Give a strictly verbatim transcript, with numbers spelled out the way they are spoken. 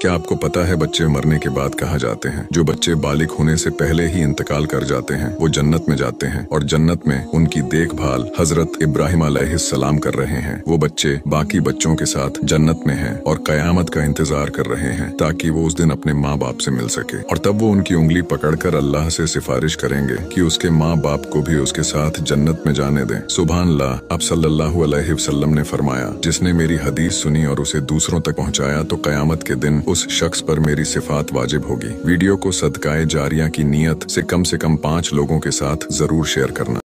क्या आपको पता है बच्चे मरने के बाद कहा जाते हैं? जो बच्चे बालिग होने से पहले ही इंतकाल कर जाते हैं वो जन्नत में जाते हैं और जन्नत में उनकी देखभाल हजरत इब्राहिम अलैहिस्सलाम कर रहे हैं। वो बच्चे बाकी बच्चों के साथ जन्नत में हैं और कयामत का इंतजार कर रहे हैं ताकि वो उस दिन अपने माँ बाप से मिल सके और तब वो उनकी उंगली पकड़कर अल्लाह से सिफारिश करेंगे कि उसके माँ बाप को भी उसके साथ जन्नत में जाने दें। सुभान अल्लाह। अब सल्लल्लाहु अलैहि वसल्लम ने फरमाया, जिसने मेरी हदीस सुनी और उसे दूसरों तक पहुँचाया तो कयामत के दिन उस शख्स पर मेरी सिफात वाजिब होगी। वीडियो को सदकाए जारिया की नीयत से कम से कम पाँच लोगों के साथ जरूर शेयर करना।